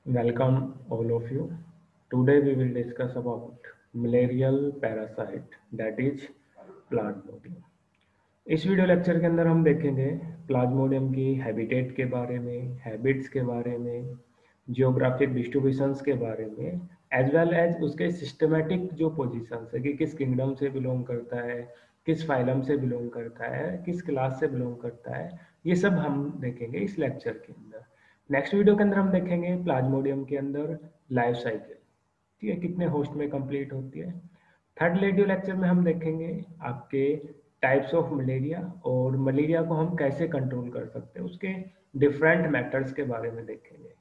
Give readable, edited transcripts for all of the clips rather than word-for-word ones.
Welcome all of you. Today we will discuss about malarial parasite that is plasmodium. इस video lecture के अंदर हम देखेंगे Plasmodium की हैबिटेट के बारे में, हैबिट्स के बारे में, जियोग्राफिक डिस्ट्रीब्यूशंस के बारे में, एज वेल एज उसके सिस्टमेटिक जो पोजीशंस है कि किस किंगडम से बिलोंग करता है, किस फाइलम से बिलोंग करता है, किस क्लास से बिलोंग करता है, ये सब हम देखेंगे इस लेक्चर के अंदर। नेक्स्ट वीडियो के अंदर हम देखेंगे प्लाज्मोडियम के अंदर लाइफ साइकिल, ठीक है, कितने होस्ट में कंप्लीट होती है। थर्ड वीडियो लेक्चर में हम देखेंगे आपके टाइप्स ऑफ मलेरिया और मलेरिया को हम कैसे कंट्रोल कर सकते हैं, उसके डिफरेंट मेथड्स के बारे में देखेंगे।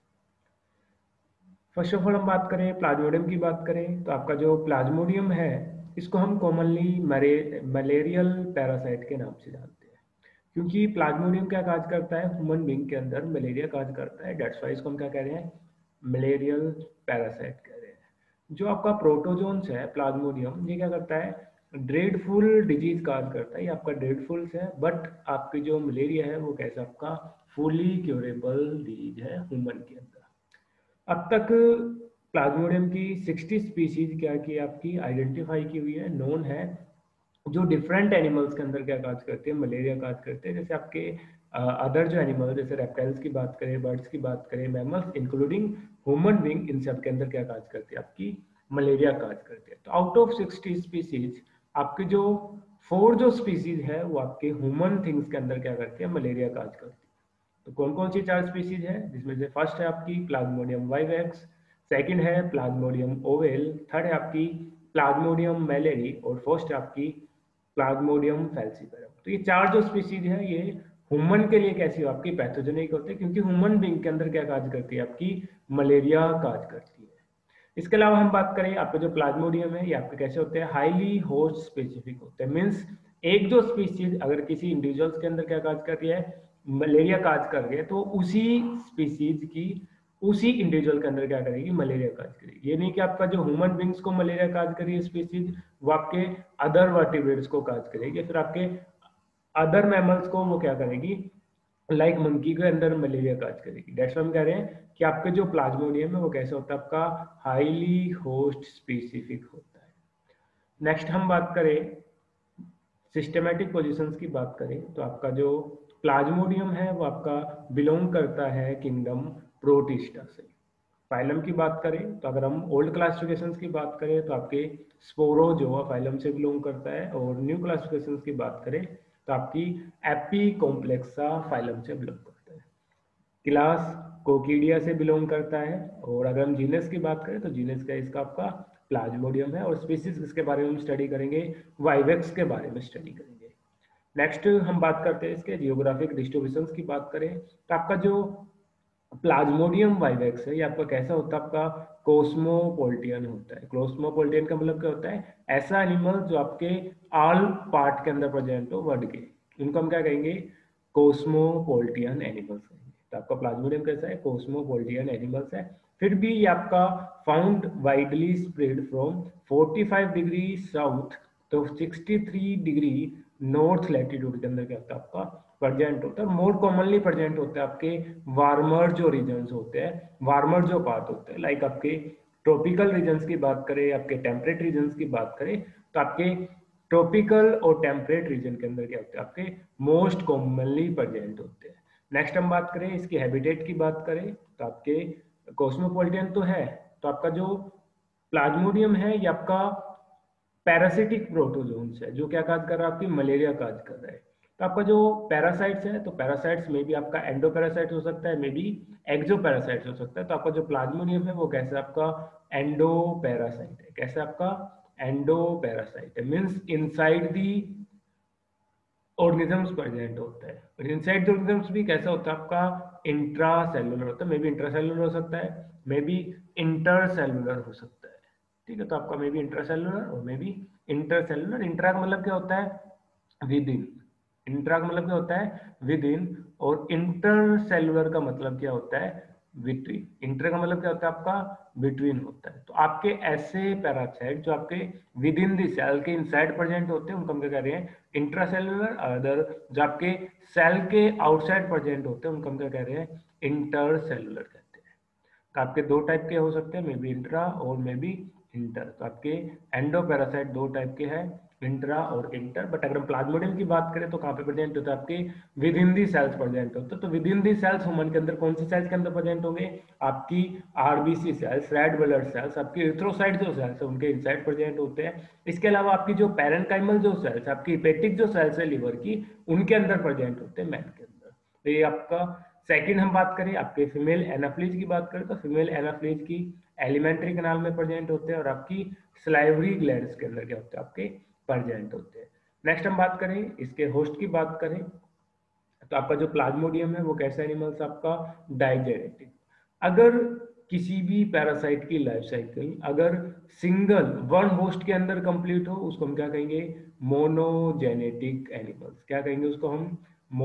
फर्स्ट ऑफ ऑल हम बात करें प्लाज्मोडियम की बात करें तो आपका जो प्लाज्मोडियम है इसको हम कॉमनली मलेरियल पैरासाइट के नाम से जानते हैं, क्योंकि प्लाज्मोडियम क्या काज करता है, ह्यूमन बींग के अंदर मलेरिया काज करता है। डेट्स वाई इसको हम क्या कह रहे हैं, मलेरियल पैरासाइट कह रहे हैं। जो आपका प्रोटोजोन्स है प्लाज्मोडियम, ये क्या करता है, ड्रेडफुल डिजीज काज करता है। ये आपका ड्रेडफुल्स है, बट आपकी जो मलेरिया है वो कैसा आपका फुली क्योरेबल डिजीज है ह्यूमन के अंदर। अब तक प्लाज्मोडियम की 60 स्पीशीज क्या की आपकी आइडेंटिफाई की हुई है, नोन है, जो डिफरेंट एनिमल्स के अंदर क्या काज करते हैं, मलेरिया काज करते हैं। जैसे आपके अदर जो एनिमल, जैसे रेप्टाइल्स की बात करें, बर्ड्स की बात करें, मैमल्स इंक्लूडिंग ह्यूमन बीइंग, इन सब के अंदर क्या काज करती है, आपकी मलेरिया काज करती है। तो आउट ऑफ 60 स्पीसीज आपकी जो 4 जो स्पीसीज है वो आपके ह्यूमन थिंग्स के अंदर क्या करती है, मलेरिया काज करती है। तो कौन कौन सी 4 स्पीसीज है, जिसमें से फर्स्ट है आपकी प्लाज्मोडियम वाइवेक्स, सेकंड है प्लाज्मोडियम ओवेल, थर्ड है आपकी प्लाज्मोडियम मैलेरी और फोर्थ है आपकी प्लाज्मोडियम फैल्सीपेरम। तो ये 4 जो स्पीसीज है ये ह्यूमन के लिए कैसी हो, आपकी पैथोजेनिक होते हैं, क्योंकि ह्यूमन बींग के अंदर क्या काज करती है, आपकी मलेरिया काज करती है। इसके अलावा हम बात करें आपके जो प्लाज्मोडियम है ये आपके कैसे होते हैं, हाईली होस्ट स्पेसिफिक होते हैं। मीन्स एक जो स्पीसीज अगर किसी इंडिविजुअल्स के अंदर क्या काज कर रही है, मलेरिया काज कर रही है, तो उसी स्पीसीज की उसी इंडिविजुअल के अंदर क्या करेगी, मलेरिया काज करेगी। ये नहीं कि आपका जो ह्यूमन बींग्स को मलेरिया काज करी है स्पीसीज, वो आपके अदर वर्टिब्रेट्स को काज करेगी, फिर आपके अदर मैमल्स को वो क्या करेगी, लाइक मंकी के अंदर मलेरिया काज करेगी। डेट्स हम कह रहे हैं कि आपके जो प्लाज्मोडियम है वो कैसे होता है, आपका हाईली होस्ट स्पेसिफिक होता है। नेक्स्ट हम बात करें सिस्टमेटिक पोजीशंस की बात करें तो आपका जो प्लाज्मोडियम है वो आपका बिलोंग करता है किंगडम प्रोटिस्टा से। फाइलम की बात करें तो अगर हम ओल्ड क्लासिफिकेशंस की बात करें तो आपके स्पोरोजोआ फाइलम से बिलोंग करता है, और न्यू क्लासिफिकेशंस की बात करें तो आपकी एपी कॉम्प्लेक्सा फाइलम से बिलोंग करता है। क्लास कोकीडिया से बिलोंग करता है, और अगर हम जीनस की बात करें तो जीनस का इसका आपका प्लाज्मोडियम है, और स्पीसीज किसके बारे में हम स्टडी करेंगे, वाइवेक्स के बारे में स्टडी करेंगे। नेक्स्ट हम बात करते हैं इसके जियोग्राफिक डिस्ट्रीब्यूशंस की बात करें तो आपका जो प्लाज्मोडियम वाइवेक्स है ये आपका कैसा होता है, आपका कोस्मोपोलिटियन होता है। कोस्मोपोलिटियन का मतलब क्या होता है, ऐसा एनिमल जो आपके ऑल पार्ट के अंदर प्रेजेंट हो वर्ल्ड के, इनको हम क्या कहेंगे, कोस्मोपोलिटियन एनिमल्स कहेंगे। तो आपका प्लाज्मोडियम कैसा है, कोस्मोपोलिटियन एनिमल्स है। फिर भी ये आपका found widely spread from 45 degree south to 63 degree north latitude के अंदर क्या होता है, आपका प्रेजेंट होता है। मोर कॉमनली प्रेजेंट होता है आपके वार्मर जो रीजन्स होते हैं, वार्मर जो पार्ट होते हैं, लाइक आपके ट्रॉपिकल रीजन्स की बात करें, आपके टेम्परेट रीजन्स की बात करें तो आपके ट्रॉपिकल और टेम्परेट रीजन के अंदर क्या होते हैं, आपके मोस्ट कॉमनली प्रेजेंट होते हैं। नेक्स्ट हम बात करें इसकी हैबिटेट की बात करें तो आपके कॉस्मोपॉलिटन तो है, तो आपका जो प्लाज्मोडियम है ये आपका पैरासिटिक प्रोटोजोन्स है, जो क्या काज कर रहा है, आपकी मलेरिया काज कर रहा है। तो आपका जो पैरासाइट्स है, तो पैरासाइट्स में भी आपका एंडो पैरासाइट हो सकता है, मे बी एक्सो पैरासाइट हो सकता है। तो आपका जो प्लाज्मोडियम है वो कैसे आपका एंडो पैरासाइट है, कैसे आपका एंडो पैरासाइट है, means inside the organisms present होता है। और इनसाइड द ऑर्गेनिजम्स भी कैसा होता है, आपका इंट्रा सेलुलर होता है, मे बी इंट्रा सेलुलर हो सकता है, मे बी इंटर सेलुलर हो सकता है। ठीक है, तो आपका मे बी इंट्रा सेलुलर और may be intercellular. Intra का मतलब क्या होता है, विद इन। इंट्रा का मतलब क्या होता है, विद इन, और इंटर सेलुलर का मतलब क्या होता है, बिटवीन। इंटर का मतलब क्या होता है, आपका बिटवीन होता है। तो आपके ऐसे पैरासाइट जो आपके विद इन द सेल के इनसाइड प्रेजेंट होते हैं उनको हम क्या कह रहे हैं, इंट्रासेलुलर। अदर जो आपके सेल के आउटसाइड प्रेजेंट होते हैं उनको हम क्या कह रहे हैं, इंटर सेलुलर कहते हैं। आपके दो टाइप के हो सकते हैं, मे बी इंट्रा और मे बी इंटर। तो आपके एंडो पैरासाइट दो टाइप के हैं, इंट्रा और इंटर। बट अगर हम प्लाज्मोडियम की बात करें तो कहाँ पे प्रेजेंट होता है, आपके within the cells present होता है। तो within the cells human के अंदर कौन सी सेल्स के अंदर प्रेजेंट होंगे, आपकी RBC cells, red blood cells, आपकी एरिथ्रोसाइट जो सेल्स है उनके इनसाइड प्रेजेंट होते हैं। इसके अलावा आपकी जो पैरेंकाइमल जो सेल्स, आपकी हेपेटिक जो सेल्स है लिवर की, उनके अंदर प्रेजेंट होते हैं मैन के अंदर। तो ये आपका सेकंड। हम बात करें आपके फीमेल एनाफ्लीज की बात करें तो फीमेल एनाफ्लीज की एलिमेंट्री कैनाल में प्रेजेंट होते हैं और आपकी स्लाइवरी ग्लैंड्स के अंदर क्या होते हैं, आपके प्रेजेंट होते हैं। नेक्स्ट हम बात करें इसके होस्ट की बात करें तो आपका जो प्लाज्मोडियम है वो कैसा एनिमल्स, आपका डाइजेनेटिक। अगर किसी भी पैरासाइट की लाइफ साइकिल अगर सिंगल वन होस्ट के अंदर कंप्लीट हो उसको हम क्या कहेंगे, मोनोजेनेटिक एनिमल्स। क्या कहेंगे उसको हम,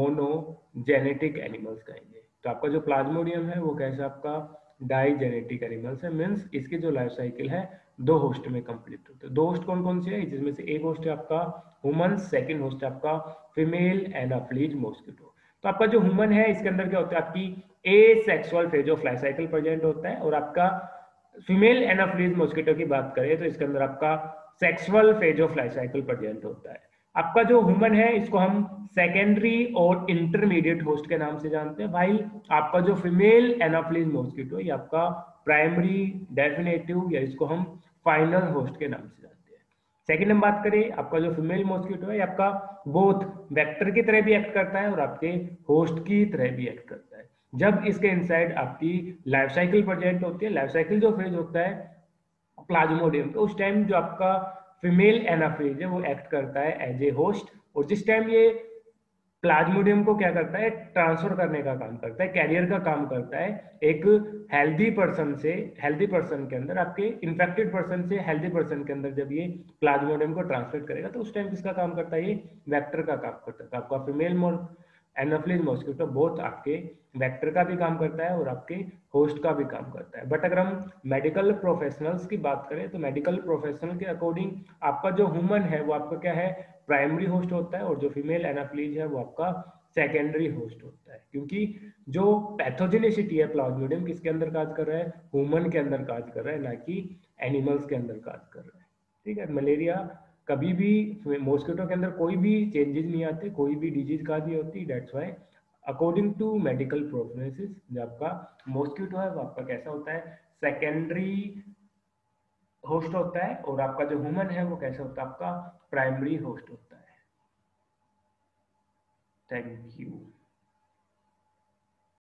मोनोजेनेटिक एनिमल्स कहेंगे। तो आपका जो प्लाज्मोडियम है वो कैसा आपका डाइजेनेटिक एनिमल्स है, मीन्स इसकी जो लाइफ साइकिल है दो होस्ट में कंप्लीट होते हैं। दो होस्ट कौन कौन से है, जिसमें से एक होस्ट है आपका ह्यूमन, सेकंड होस्ट है आपका फीमेल एनाफ्लीज मॉस्किटो। तो आपका जो ह्यूमन है इसके अंदर क्या होता है, आपकी asexual phase of life cycle present होता है। और आपका फीमेल एनाफ्लीज मॉस्किटो की बात करें तो इसके अंदर आपका sexual phase of life cycle present होता है। आपका जो ह्यूमन है इसको हम सेकेंडरी और इंटरमीडिएट होस्ट के नाम से जानते हैं, भाई आपका जो फीमेल एनाफ्लीज मॉस्किटो ये आपका प्राइमरी, डेफिनेटिव या इसको हम फाइनल होस्ट के नाम से जानते हैं। सेकंड हम बात करें आपका जो फीमेल मॉस्किटो है आपका बोथ वेक्टर की तरह भी एक्ट करता है और आपके होस्ट की तरह भी एक्ट करता है। जब इसके इनसाइड आपकी लाइफ साइकिल प्रेजेंट होती है, लाइफ साइकिल जो फेज होता है प्लाज्मोडियम तो उस टाइम जो आपका फीमेल एनाफेज है वो एक्ट करता है एज ए होस्ट। और जिस टाइम ये प्लाज्मोडियम को क्या करता है, ट्रांसफर करने का काम करता है, कैरियर का काम करता है एक हेल्दी पर्सन से, हेल्दी पर्सन के अंदर आपके इन्फेक्टेड पर्सन से हेल्दी पर्सन के अंदर जब ये प्लाज्मोडियम को ट्रांसलेट करेगा तो उस टाइम किसका काम करता है, ये वेक्टर का काम करता है। तो आपका फीमेल एनाफ्लीज मॉस्किटो बोथ आपके वेक्टर का भी काम करता है और आपके होस्ट का भी काम करता है। बट अगर हम मेडिकल प्रोफेशनल्स की बात करें तो मेडिकल प्रोफेशनल के अकॉर्डिंग आपका जो ह्यूमन है वो आपका क्या है, प्राइमरी होस्ट होता है और जो फीमेल एनाफ्लीज है वो आपका सेकेंडरी होस्ट होता है। क्योंकि जो पैथोजेनिसिटी है प्लाज्मोडियम किसके अंदर काज कर रहा है, ह्यूमन के अंदर काज कर रहा है, ना कि एनिमल्स के अंदर काज कर रहा है। ठीक है, मलेरिया कभी भी मॉस्किटो के अंदर कोई भी चेंजेस नहीं आते, कोई भी डिजीज काज नहीं होती। That's why according to medical prognosis जो आपका मॉस्किटो है वो आपका कैसा होता है, सेकेंडरी होस्ट होता है और आपका जो ह्यूमन है वो कैसा होता है, आपका प्राइमरी होस्ट होता है। Thank you.